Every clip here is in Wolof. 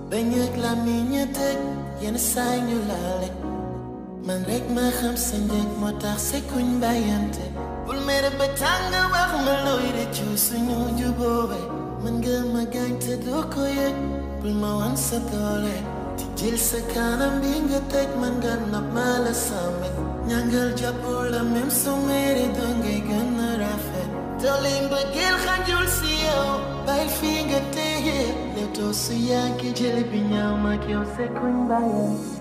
Banyak lamiña dëkk yenn saay ñu laale man rek ma xam sa njëg moo tax sekkuñ bàyyante bul mere ba tàng wax ma looy rëccu suñu jubóobe man nga ma gaañ te doo ko yëg bul ma wan sa doole di jël sa kanam bi nga teg man nga nopp ma la sàmme ñangal jàppu la même su mere doo ngay gën a rafet doole mbëggeel xajul si yow bàyyi fii nga téye leetoo su yàggi jële bi ñaaw mag yow sekkuñ bàyyante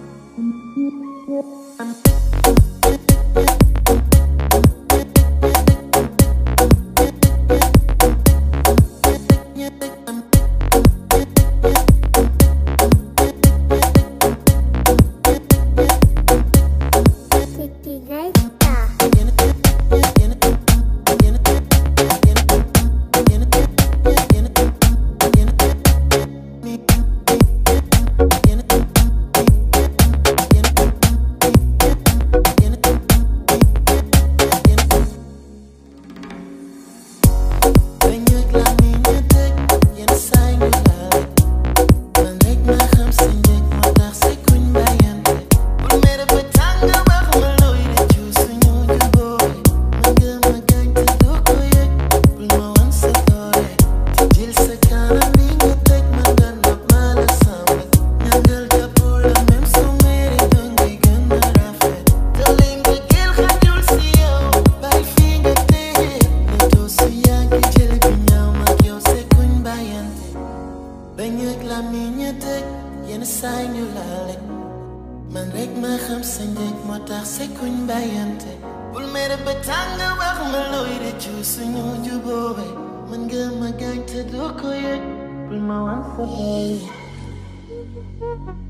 Banyak lamiña dëkk yenn saay ñu laale man rek ma xam sa njëg moo tax sekkuñ bàyyante bul mere ba tàng wax ma looy rëccu suñu jubóobe man nga ma gaañ te doo ko yëg bul ma wan sa doole